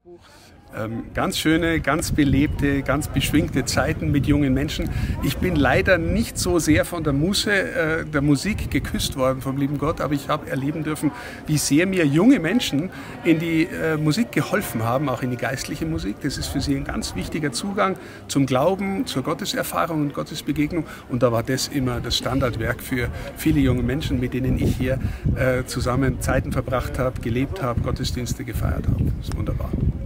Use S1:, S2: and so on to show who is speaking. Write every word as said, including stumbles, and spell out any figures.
S1: Ähm, ganz schöne, ganz belebte, ganz beschwingte Zeiten mit jungen Menschen. Ich bin leider nicht so sehr von der Muße, äh, der Musik geküsst worden vom lieben Gott, aber ich habe erleben dürfen, wie sehr mir junge Menschen in die äh, Musik geholfen haben, auch in die geistliche Musik. Das ist für sie ein ganz wichtiger Zugang zum Glauben, zur Gotteserfahrung und Gottesbegegnung. Und da war das immer das Standardwerk für viele junge Menschen, mit denen ich hier äh, zusammen Zeiten verbracht habe, gelebt habe, Gottesdienste gefeiert habe. Das ist wunderbar.